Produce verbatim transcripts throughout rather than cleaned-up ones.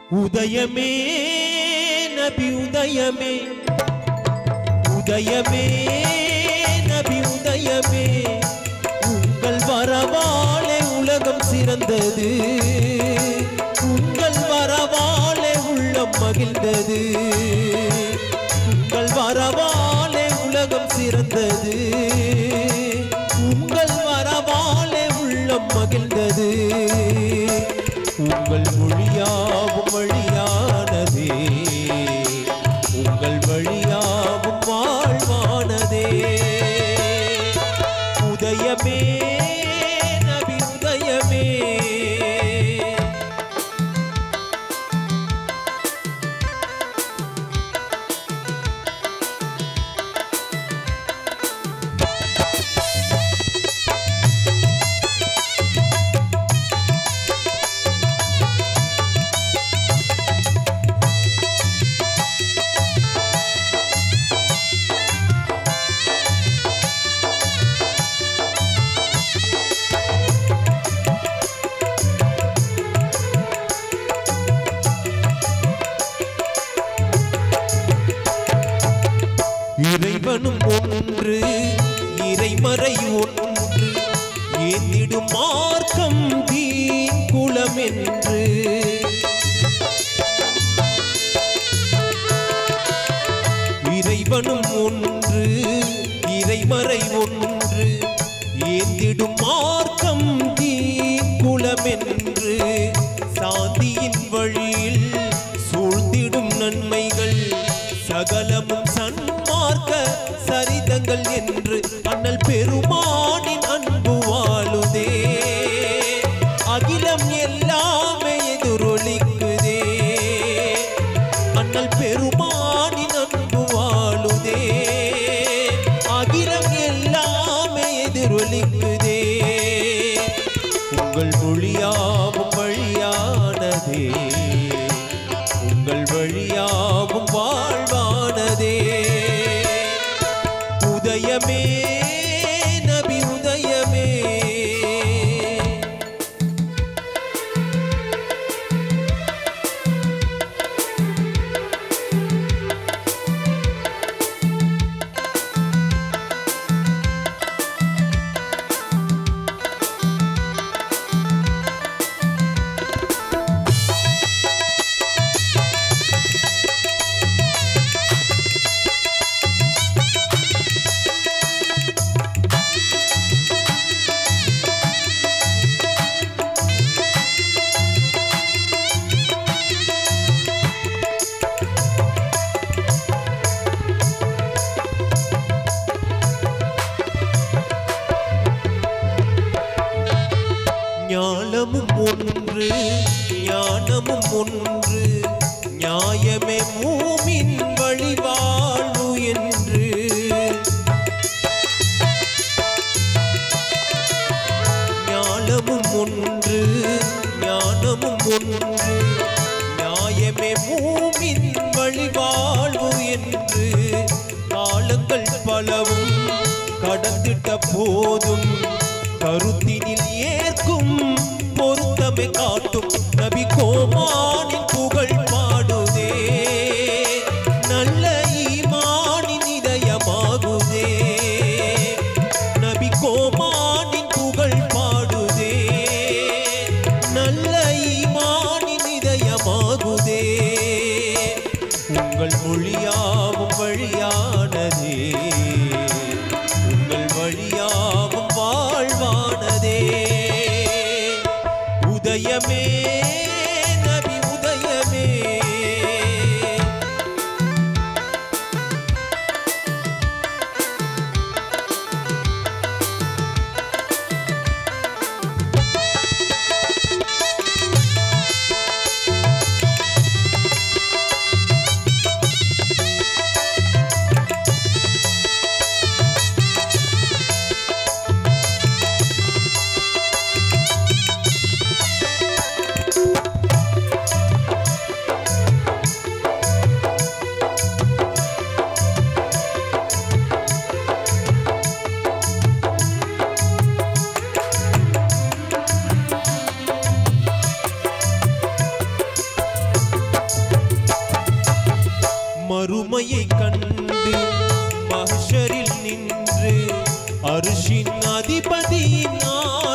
உதயமே நபி உதயமே உதயமே நபி உதயமே உங்கள் வரவாலே உலகம் சிறந்தது உங்கள் வரவாலே உள்ளம் மகிழ்ந்தது உங்கள் வரவாலே உலகம் சிறந்தது உங்கள் வரவாலே உள்ளம் மகிழ்ந்தது உங்கள் மொழியாவும் வழியானதே உங்கள் வழியாவும் வாழ்வானதே உதயமே நபி உதயமே இறைவனும் ஒன்று இறைமறை ஒன்று ஏந்திடும் மார்க்கம் தீன் குலம் என்று இறைவனும் ஒன்று இறைமறை ஒன்று ஏந்திடும் மார்க்கம் தீன் குலம் என்று சாந்தியின் வழியில் சூழ்ந்திடும் நன்மைகள் சகலமும் சன்மார்க்க சரிதங்கள் என்று அண்ணல் பெருமானின் அன்பு வாழுதே அகிலம் எல்லாமே எதிரொலிக்குதே அண்ணல் பெருமானின் அன்பு வாழுதே அகிலம் எல்லாமே எதிரொலிக்குதே உங்கள் மொழியாவும் வழியானதே உங்கள் வழியாவும் வாழ்வானதே உதயமே நபி உதயமே ஞானமும் ஒன்று ஞானமும் ஒன்று நியாயமே மூமின் வழிவாழ்வு என்று ஞானமும் ஒன்று ஞானமும் ஒன்று நியாயமே மூமின் வழிவாழ்வு என்று காலங்கள் பலவும் கடந்திட்ட போதும் கருத்தினில் ஏற்கும் பொருத்தமை காட்டும் நபி கோமானின் புகழ் பாடுதே நல்ல ஈமானின் இதயமாகுதே நபி கோமானின் புகழ் பாடுதே நல்ல ஈமானின் இதயமாகுதே உங்கள் மொழியாவும் வழியானதே உங்கள் வழியாவும் வாழ்வானதே உதயமே நபி உதயமே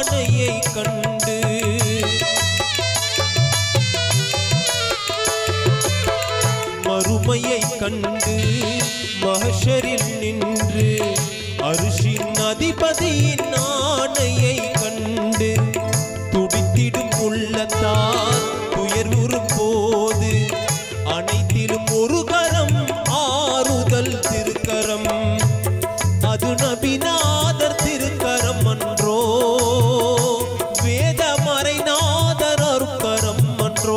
ஆணையை கண்டு மறுமையை கண்டு மஹ்ஷரில் நின்று அரிசின் அதிபதியின் ஆணையை கண்டு துடித்திடும் உள்ளத்தால் துயர்வுறும் போது அனைத்திலும் ஒரு கரம் ஆறுதல் திருக்கரம் அது நபிநாதர் திருக்கரம் அன்றோ வேதமறைநாதர் அருட்கரம் அன்றோ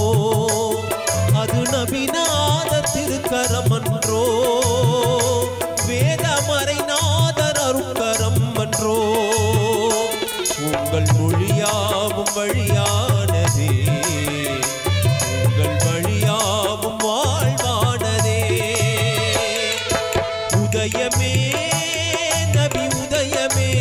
அது நபிநாதர் திருக்கரம் அன்றோ வேதமறைநாதர் அருட்கரம் அன்றோ உங்கள் மொழியாவும் வழியானதே உங்கள் வழியாவும் வாழ்வானதே உதயமே நபி உதயமே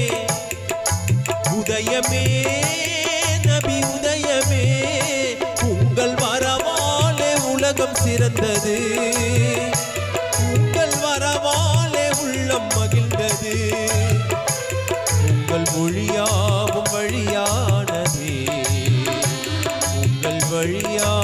உதயமே நபி உதயமே உங்கள் வரவாலே உலகம் சிறந்தது உங்கள் வரவாலே உள்ளம் மகிழ்ந்தது உங்கள் மொழியாவும் வழியானதே உங்கள் வழியா